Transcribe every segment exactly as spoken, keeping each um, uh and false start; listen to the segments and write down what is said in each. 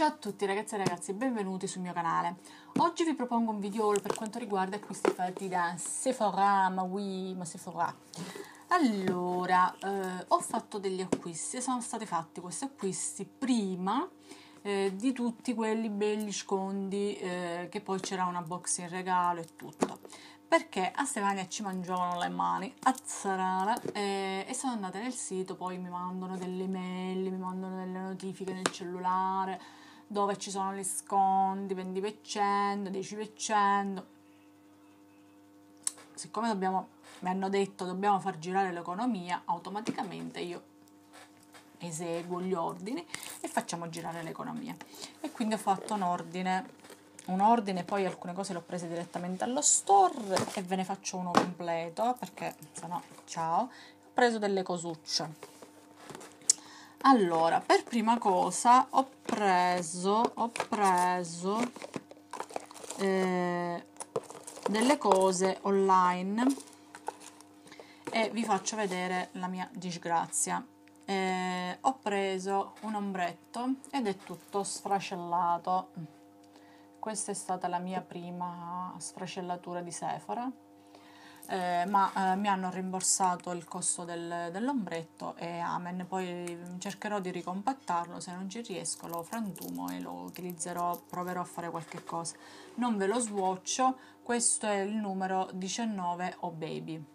Ciao a tutti ragazzi e ragazzi, benvenuti sul mio canale. Oggi vi propongo un video per quanto riguarda acquisti fatti da Sephora, ma oui, ma Sephora. Allora, eh, ho fatto degli acquisti, sono stati fatti questi acquisti prima eh, di tutti quelli belli scondi, eh, che poi c'era una box in regalo e tutto. Perché a Stefania ci mangiavano le mani a Zarala eh, e sono andata nel sito, poi mi mandano delle mail, mi mandano delle notifiche nel cellulare dove ci sono gli sconti, venti per cento, dieci per cento. Siccome dobbiamo, mi hanno detto dobbiamo far girare l'economia, automaticamente io eseguo gli ordini e facciamo girare l'economia. E quindi ho fatto un ordine un ordine, poi alcune cose le ho prese direttamente allo store e ve ne faccio uno completo perché sennò ciao. Ho preso delle cosucce. Allora, per prima cosa ho preso ho preso eh, delle cose online e vi faccio vedere la mia disgrazia. Eh, ho preso un ombretto ed è tutto sfracellato. Questa è stata la mia prima sfracellatura di Sephora, eh, ma eh, mi hanno rimborsato il costo del, dell'ombretto e amen. Poi cercherò di ricompattarlo, se non ci riesco lo frantumo e lo utilizzerò, proverò a fare qualche cosa. Non ve lo swatcho, questo è il numero diciannove Oh Baby.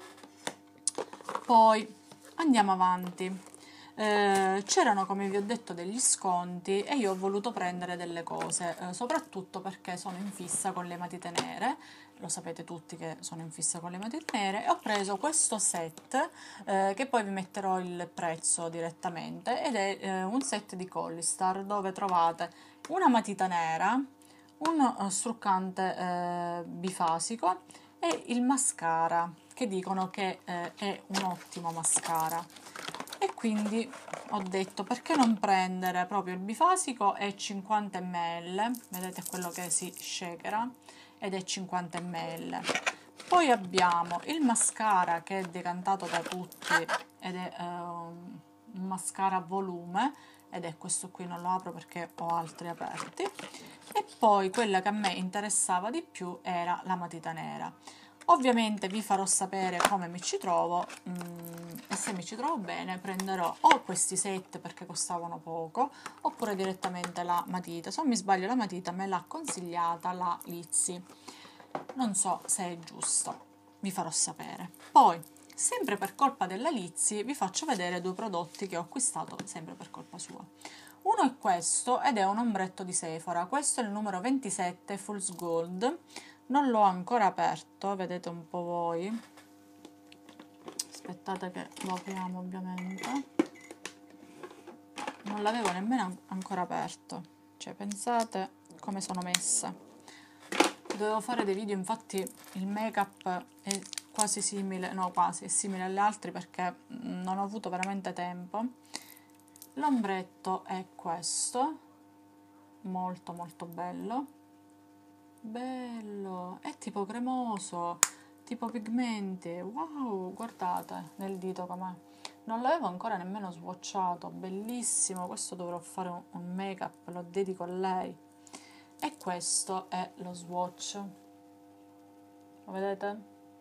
Poi andiamo avanti. Eh, c'erano, come vi ho detto, degli sconti e io ho voluto prendere delle cose, eh, soprattutto perché sono in fissa con le matite nere, lo sapete tutti che sono in fissa con le matite nere, e ho preso questo set, eh, che poi vi metterò il prezzo direttamente, ed è eh, un set di Collistar dove trovate una matita nera, un uh, struccante eh, bifasico e il mascara, che dicono che eh, è un ottimo mascara. E quindi ho detto perché non prendere proprio il bifasico, è cinquanta millilitri, vedete quello che si shakera, ed è cinquanta millilitri. Poi abbiamo il mascara che è decantato da tutti ed è eh, un mascara a volume, ed è questo qui, non lo apro perché ho altri aperti. E poi quella che a me interessava di più era la matita nera. Ovviamente vi farò sapere come mi ci trovo, mm, e se mi ci trovo bene prenderò o questi set perché costavano poco, oppure direttamente la matita. Se non mi sbaglio la matita me l'ha consigliata la Lizzy, non so se è giusto, vi farò sapere. Poi, sempre per colpa della Lizzy, vi faccio vedere due prodotti che ho acquistato sempre per colpa sua. Uno è questo ed è un ombretto di Sephora, questo è il numero ventisette Fool's Gold. Non l'ho ancora aperto, vedete un po' voi. Aspettate che lo apriamo, ovviamente. Non l'avevo nemmeno ancora aperto. Cioè, pensate come sono messa. Dovevo fare dei video, infatti il make-up è quasi simile, no quasi, è simile agli altri perché non ho avuto veramente tempo. L'ombretto è questo, molto molto bello. Bello, è tipo cremoso, tipo pigmenti, wow, guardate nel dito com'è. Non l'avevo ancora nemmeno swatchato, bellissimo, questo dovrò fare un, un make up, lo dedico a lei. E questo è lo swatch, lo vedete?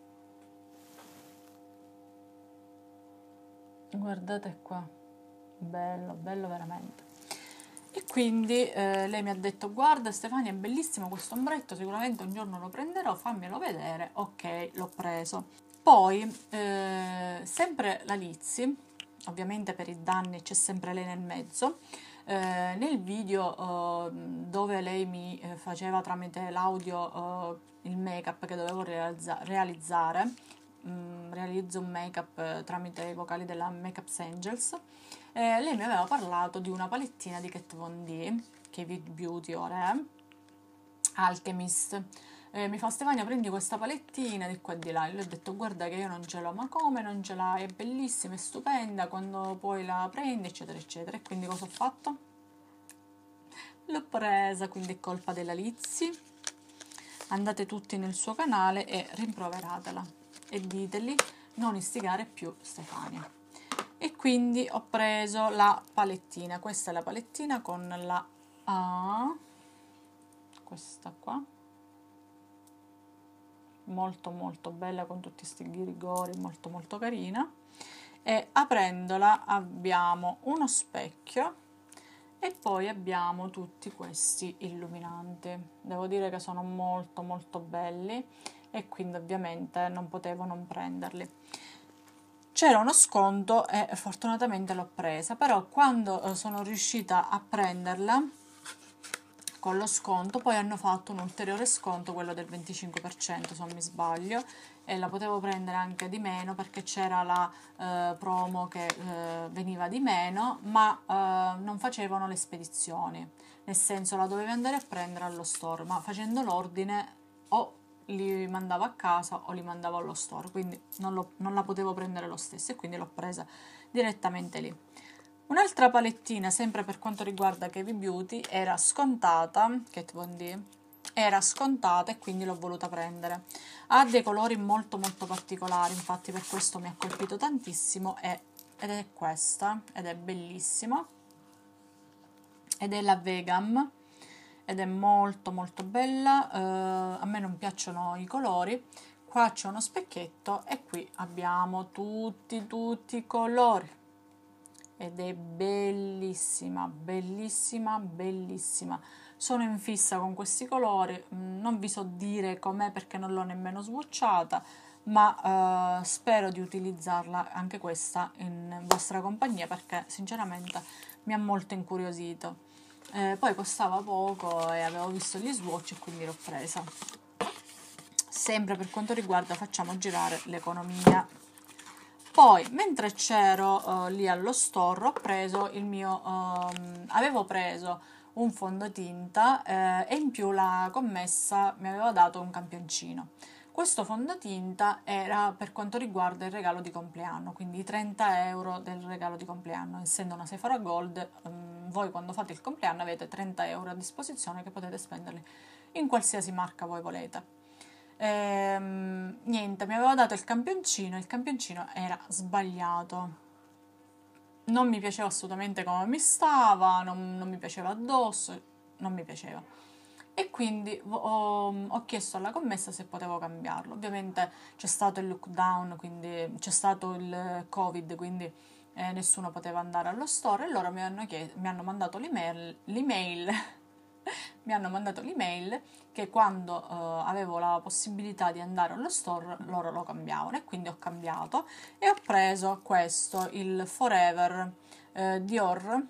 Guardate qua, bello, bello veramente. E quindi eh, lei mi ha detto: guarda Stefania, è bellissimo questo ombretto, sicuramente un giorno lo prenderò, fammelo vedere. Ok, l'ho preso. Poi eh, sempre la Lizzy, ovviamente per i danni c'è sempre lei nel mezzo. Eh, nel video eh, dove lei mi eh, faceva tramite l'audio eh, il make up che dovevo realizza realizzare, mh, realizzo un make up eh, tramite i vocali della Makeup Angels. Eh, lei mi aveva parlato di una palettina di Kat Von D, che Vivid Beauty ora è, Alchemist. Eh, mi fa: Stefania, prendi questa palettina di qua e di là. E le ho detto: guarda che io non ce l'ho. Ma come non ce l'hai? È bellissima, è stupenda, quando poi la prendi, eccetera eccetera. E quindi cosa ho fatto? L'ho presa, quindi è colpa della Lizzy. Andate tutti nel suo canale e rimproveratela e diteli non istigare più Stefania. E quindi ho preso la palettina, questa è la palettina con la ha questa qua, molto molto bella, con tutti questi ghirigori, molto molto carina. E aprendola abbiamo uno specchio e poi abbiamo tutti questi illuminanti. Devo dire che sono molto molto belli e quindi ovviamente non potevo non prenderli. C'era uno sconto e fortunatamente l'ho presa, però quando sono riuscita a prenderla con lo sconto, poi hanno fatto un ulteriore sconto, quello del venticinque per cento se non mi sbaglio, e la potevo prendere anche di meno perché c'era la eh, promo che eh, veniva di meno, ma eh, non facevano le spedizioni, nel senso la dovevi andare a prendere allo store, ma facendo l'ordine o li mandavo a casa o li mandavo allo store, quindi non, lo, non la potevo prendere lo stesso e quindi l'ho presa direttamente lì. Un'altra palettina, sempre per quanto riguarda Kavi Beauty, era scontata, Kat Von D, era scontata e quindi l'ho voluta prendere. Ha dei colori molto molto particolari, infatti per questo mi ha colpito tantissimo, e, ed è questa, ed è bellissima, ed è la Vegam, ed è molto molto bella, eh, a me non piacciono i colori. Qua c'è uno specchietto e qui abbiamo tutti tutti i colori. Ed è bellissima, bellissima, bellissima. Sono in fissa con questi colori, non vi so dire com'è perché non l'ho nemmeno swatchata, ma eh, spero di utilizzarla anche questa in vostra compagnia perché sinceramente mi ha molto incuriosito. Eh, poi costava poco e avevo visto gli swatch e quindi l'ho presa. Sempre per quanto riguarda facciamo girare l'economia. Poi, mentre c'ero uh, lì allo store, ho preso il mio, um, avevo preso un fondotinta eh, e in più la commessa mi aveva dato un campioncino. Questo fondotinta era per quanto riguarda il regalo di compleanno, quindi i trenta euro del regalo di compleanno. Essendo una Sephora Gold, um, voi quando fate il compleanno avete trenta euro a disposizione che potete spenderli in qualsiasi marca voi volete. Ehm, niente, mi aveva dato il campioncino, il campioncino era sbagliato, non mi piaceva assolutamente come mi stava, non, non mi piaceva addosso, non mi piaceva. E quindi ho, ho chiesto alla commessa se potevo cambiarlo. Ovviamente c'è stato il lockdown, quindi c'è stato il Covid, quindi eh, nessuno poteva andare allo store e loro mi hanno, chied- mi hanno mandato l'email, l'email mi hanno mandato l'email che quando eh, avevo la possibilità di andare allo store loro lo cambiavano e quindi ho cambiato e ho preso questo, il Forever eh, Dior,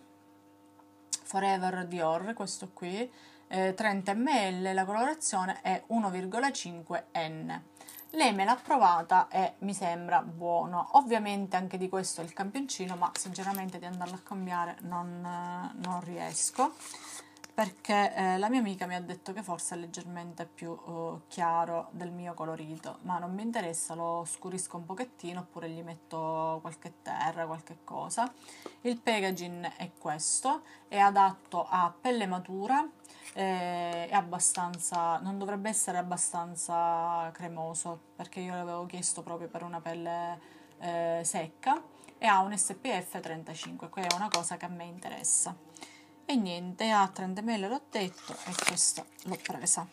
Forever Dior, questo qui, eh, trenta millilitri, la colorazione è uno virgola cinque N. Lei me l'ha provata e mi sembra buono. Ovviamente anche di questo è il campioncino, ma sinceramente di andarlo a cambiare non, eh, non riesco, perché eh, la mia amica mi ha detto che forse è leggermente più uh, chiaro del mio colorito, ma non mi interessa, lo scurisco un pochettino oppure gli metto qualche terra, qualche cosa. Il packaging è questo, è adatto a pelle matura, eh, è abbastanza, non dovrebbe essere abbastanza cremoso, perché io l'avevo chiesto proprio per una pelle eh, secca, e ha un S P F trentacinque, quella è una cosa che a me interessa. E niente, a trenta millilitri l'ho detto e questa l'ho presa.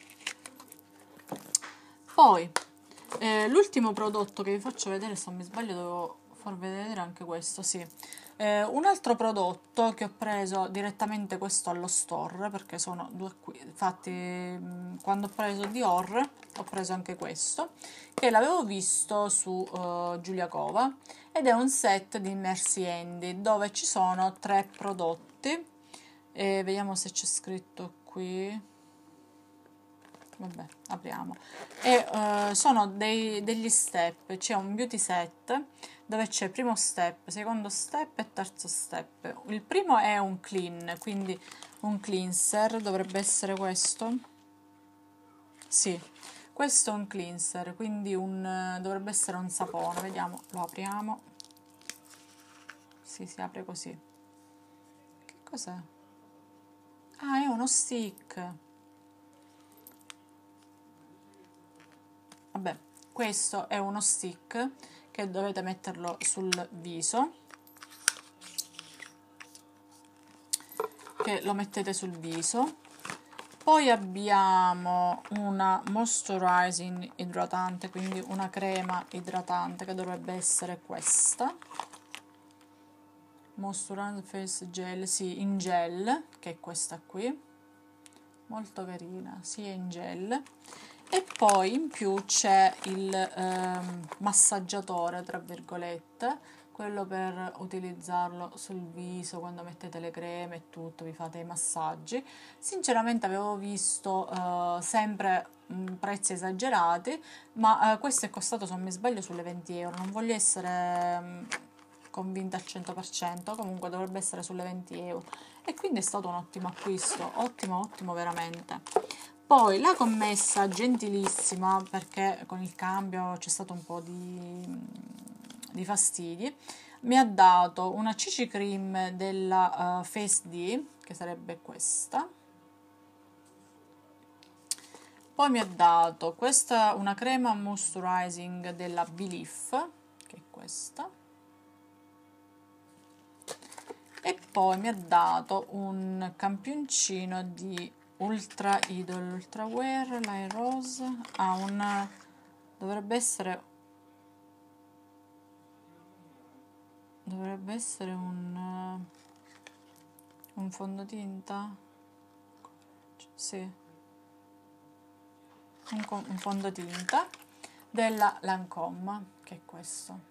Poi eh, l'ultimo prodotto che vi faccio vedere, se non mi sbaglio dovevo far vedere anche questo, sì. Eh, un altro prodotto che ho preso direttamente questo allo store, perché sono due qui, infatti mh, quando ho preso Dior ho preso anche questo, che l'avevo visto su uh, Giulia Cova, ed è un set di Mercy Handy dove ci sono tre prodotti. E vediamo se c'è scritto qui, vabbè, apriamo, e uh, sono dei, degli step, c'è un beauty set dove c'è primo step, secondo step e terzo step. Il primo è un clean, quindi un cleanser, dovrebbe essere questo, sì, questo è un cleanser, quindi un, dovrebbe essere un sapone, vediamo, lo apriamo, sì, si apre così, che cos'è? Ah, è uno stick. Vabbè, questo è uno stick che dovete metterlo sul viso, che lo mettete sul viso. Poi abbiamo una moisturizing idratante, quindi una crema idratante che dovrebbe essere questa. Moisturizing Face Gel, sì, in gel, che è questa qui. Molto carina, sì, è in gel. E poi in più c'è il ehm, massaggiatore, tra virgolette, quello per utilizzarlo sul viso quando mettete le creme e tutto, vi fate i massaggi. Sinceramente avevo visto eh, sempre mh, prezzi esagerati, ma eh, questo è costato, se non mi sbaglio, sulle venti euro. Non voglio essere mh, convinta al cento per cento, comunque dovrebbe essere sulle venti euro. E quindi è stato un ottimo acquisto, ottimo, ottimo veramente. Poi la commessa gentilissima, perché con il cambio c'è stato un po' di, di fastidi, mi ha dato una C C cream della uh, Face D, che sarebbe questa. Poi mi ha dato questa, una crema moisturizing della Belif, che è questa. E poi mi ha dato un campioncino di Ultra Idol Ultra Wear Light Rose. Ha un, dovrebbe essere dovrebbe essere un un fondotinta, sì, un, un fondotinta della Lancôme, che è questo.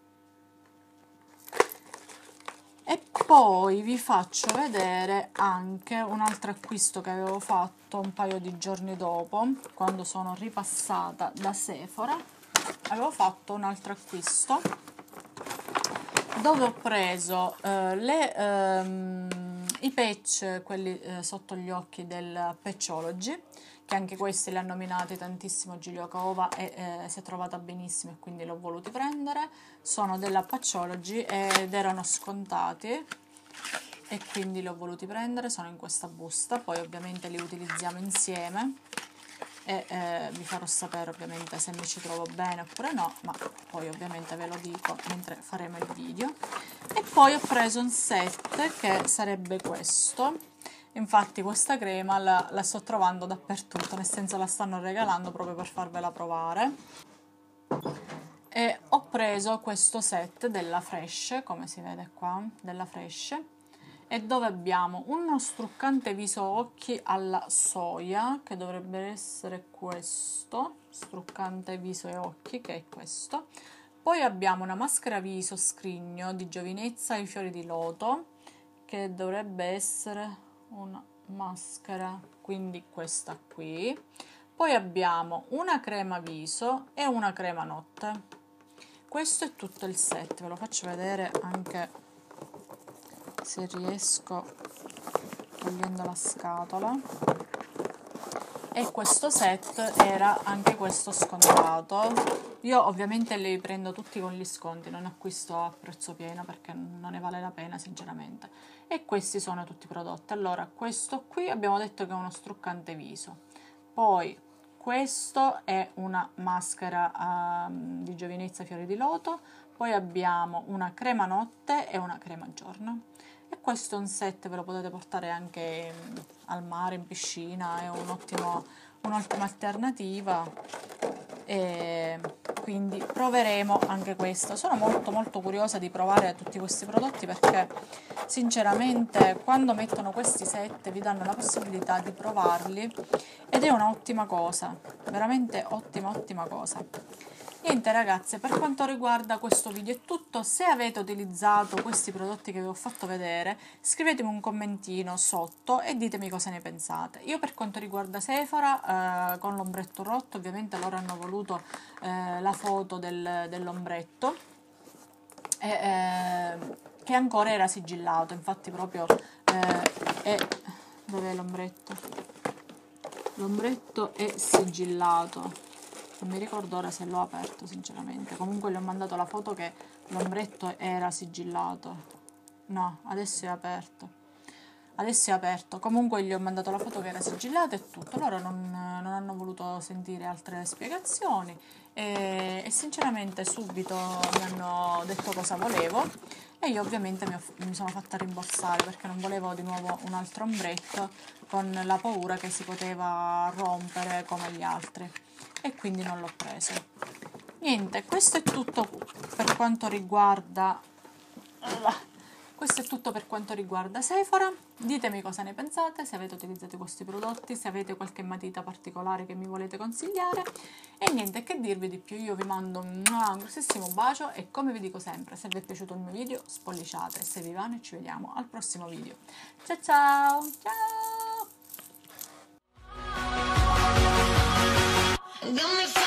E poi vi faccio vedere anche un altro acquisto che avevo fatto un paio di giorni dopo, quando sono ripassata da Sephora. Avevo fatto un altro acquisto dove ho preso eh, le, ehm, i patch, quelli eh, sotto gli occhi del Patchology, che anche questi li ha nominati tantissimo Giulio Cova e eh, si è trovata benissimo e quindi l'ho voluti prendere. Sono della Patchology ed erano scontati e quindi li ho voluti prendere, sono in questa busta. Poi ovviamente li utilizziamo insieme e eh, vi farò sapere ovviamente se mi ci trovo bene oppure no, ma poi ovviamente ve lo dico mentre faremo il video. E poi ho preso un set che sarebbe questo. Infatti questa crema la, la sto trovando dappertutto, nel senso la stanno regalando proprio per farvela provare. E ho preso questo set della Fresh, come si vede qua, della Fresh, e dove abbiamo uno struccante viso occhi alla soia, che dovrebbe essere questo, struccante viso e occhi, che è questo. Poi abbiamo una maschera viso scrigno di giovinezza ai fiori di loto, che dovrebbe essere una maschera, quindi questa qui. Poi abbiamo una crema viso e una crema notte. Questo è tutto il set, ve lo faccio vedere anche se riesco togliendo la scatola. E questo set era anche questo scontato. Io ovviamente li prendo tutti con gli sconti, non acquisto a prezzo pieno perché non ne vale la pena sinceramente. E questi sono tutti i prodotti. Allora, questo qui abbiamo detto che è uno struccante viso. Poi questo è una maschera um, di giovinezza fiori di loto. Poi abbiamo una crema notte e una crema giorno. E questo è un set, ve lo potete portare anche al mare, in piscina, è un ottimo, un'ottima alternativa. E quindi proveremo anche questo. Sono molto molto curiosa di provare tutti questi prodotti perché sinceramente quando mettono questi set vi danno la possibilità di provarli ed è un'ottima cosa, veramente ottima ottima cosa. Niente ragazze, per quanto riguarda questo video è tutto. Se avete utilizzato questi prodotti che vi ho fatto vedere, scrivetemi un commentino sotto e ditemi cosa ne pensate. Io per quanto riguarda Sephora, eh, con l'ombretto rotto, ovviamente loro hanno voluto eh, la foto del, dell'ombretto, e, eh, che ancora era sigillato, infatti proprio eh, è... dov'è l'ombretto? L'ombretto è sigillato. Non mi ricordo ora se l'ho aperto sinceramente, comunque gli ho mandato la foto che l'ombretto era sigillato. No, adesso è aperto. Adesso è aperto, comunque gli ho mandato la foto che era sigillata e tutto. Loro non, non hanno voluto sentire altre spiegazioni e, e sinceramente subito mi hanno detto cosa volevo e io ovviamente mi, ho, mi sono fatta rimborsare perché non volevo di nuovo un altro ombretto con la paura che si poteva rompere come gli altri, e quindi non l'ho preso. Niente, questo è tutto per quanto riguarda questo è tutto per quanto riguarda Sephora. Ditemi cosa ne pensate, se avete utilizzato questi prodotti, se avete qualche matita particolare che mi volete consigliare. E niente che dirvi di più, io vi mando un grossissimo bacio e, come vi dico sempre, se vi è piaciuto il mio video spolliciate, se vi va noi ci vediamo al prossimo video. Ciao ciao! Ciao!